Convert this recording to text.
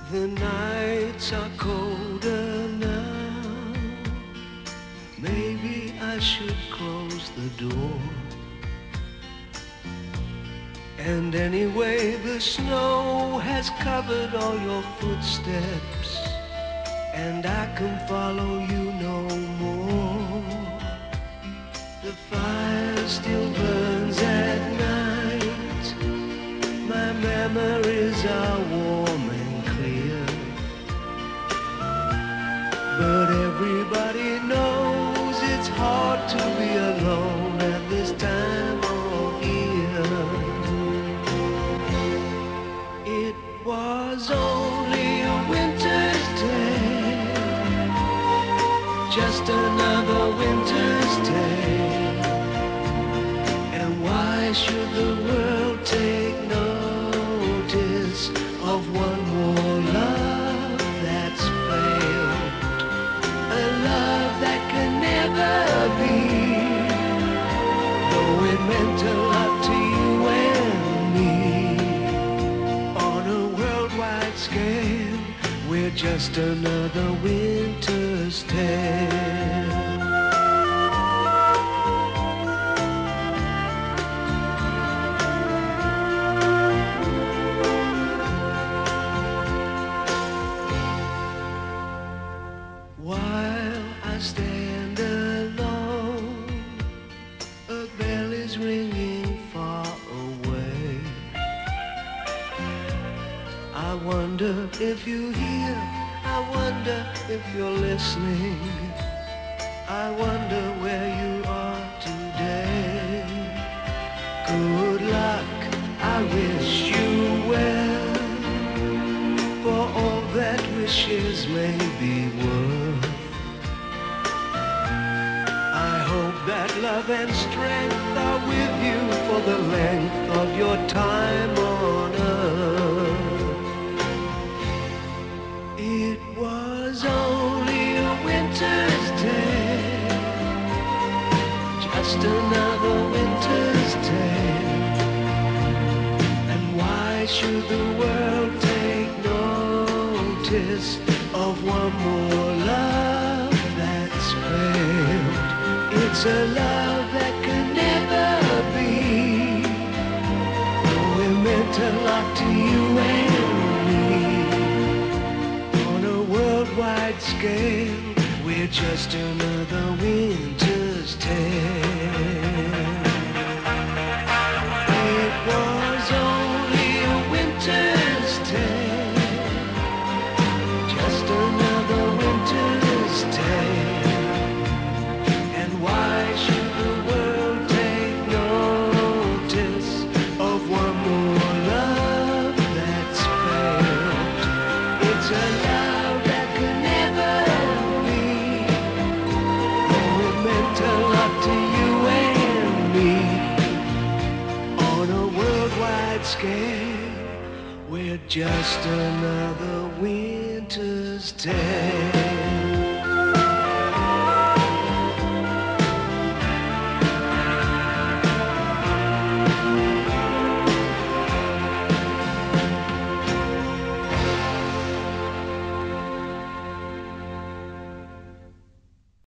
The nights are colder now. Maybe I should close the door. And anyway, the snow has covered all your footsteps, and I can follow you no more. The fire still burns at night. My memories are warm and clear, but everybody knows it's hard to be alone at this time of year. It was only a winter's day, just another winter's day. And why should the world take notice of one more love that's failed? A love that can never be, though it meant a lot to you and me. On a worldwide scale, we're just another winter's tale. While I stand alone, a bell is ringing far away. I wonder if you hear, I wonder if you're listening. I wonder where you are today. Good luck, I wish you well, for all that wishes may be worth. I hope that love and strength are with you for the length of your time on earth. It was only a winter's day, just another winter's day. And why should the world take notice of one more love that's failed? It's a love that can never be, though it meant a lot to you and me. On a worldwide scale, we're just another winter's tale. It was only a winter's tale, just another winter's tale. And why should the world take notice of one more love that's failed? It's a love that can never be, though it meant a lot to you and me. On a worldwide scale, we're just another winter's tale.